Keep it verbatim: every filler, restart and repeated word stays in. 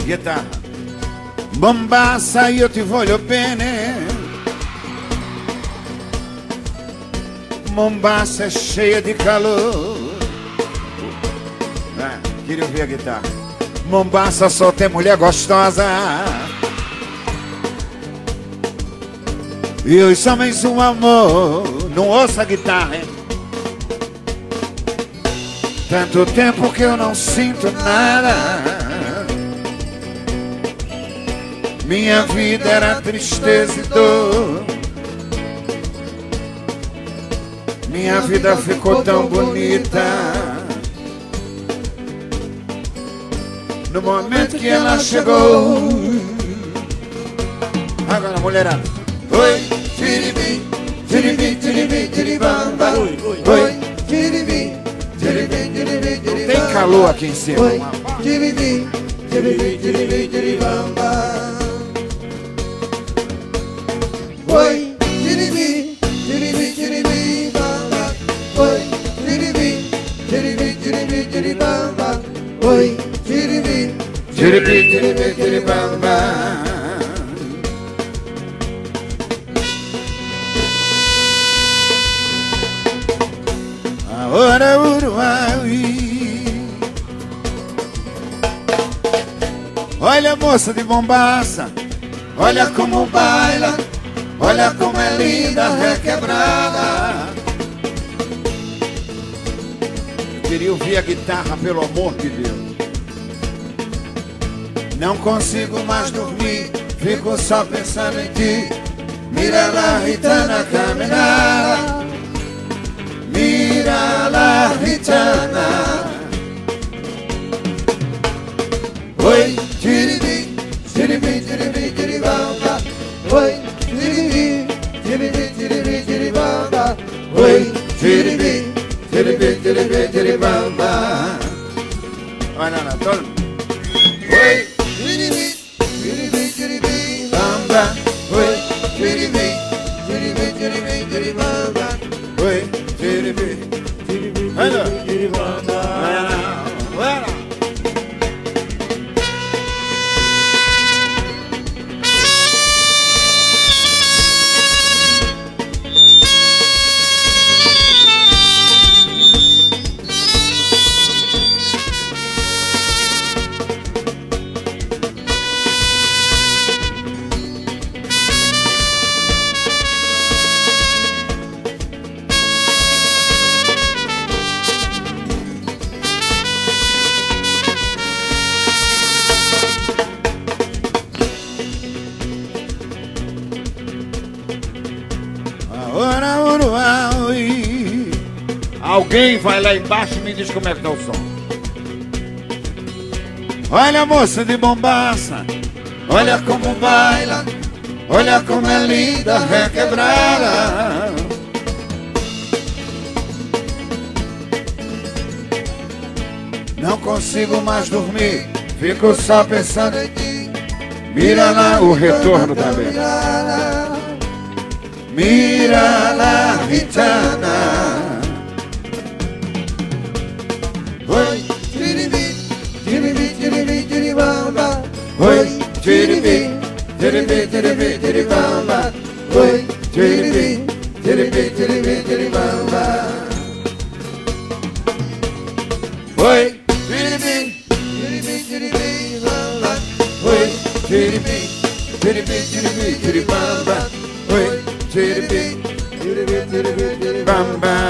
Guitarra. Mombasa io ti voglio bene. Mombasa é cheia de calor. Ah, queria ouvir a guitarra. Mombasa só tem mulher gostosa. E os homens um amor. Não ouça a guitarra, hein? Tanto tempo que eu não sinto nada. Minha vida era tristeza e dor. Minha vida ficou tão bonita no momento que ela chegou. Agora, mulherada. Oi, tiribi, tiribi, tiribi, tiribamba. Oi, tiribi, tiribi, tiribi, tiribamba. Tem calor aqui em cima. Oi, tiribi, tiribi, tiribi, tiribamba. Oi, tiribi, tiribi, tiribi, bamba. Oi, tiribi, tiribi, tiribi, tiribamba. Oi, tiribi, tiribi, tiribi, tiribamba. Ora Uruai. Olha a moça de Mombasa, olha como baila, olha como é linda, requebrada. Eu queria ouvir a guitarra, pelo amor de Deus. Não consigo mais dormir, fico só pensando em ti. Mira la gitana caminhar. Mira la gitana. Oi, tiribi, tiribi, tiribi, tiribamba. Oi, tiribi, tiribi, tiribi, tiribamba. Oi, tiribi, tiribi, tiribi, tiribamba. Olha lá, todo. Oi, tiribi, tiribi, tiribi, bamba. Oi, tiribi, tiribi, tiribi, tiribamba. Oi, tiribi, tiribi, tiribi, tiribamba. Olha lá, olha lá. Alguém vai lá embaixo e me diz como é que tá o som. Olha a moça de Mombasa, olha como baila, olha como é linda, requebrada. Não consigo mais dormir, fico só pensando em ti. Mira lá o retorno também. Mira la gitana. Oi, tiribi, tiribi, tiribi, tiribamba. Oi, tiribi, tiribi, tiribi, tiribamba. Oi, tiribi, tiribi, tiribi, tiribamba. Oi, tiribi, tiribi, tiribi, bamba. Oi, tiribi, tiribi, tiribi, tiribamba. Oi, tiribi, tiribi, tiribi, tiribamba.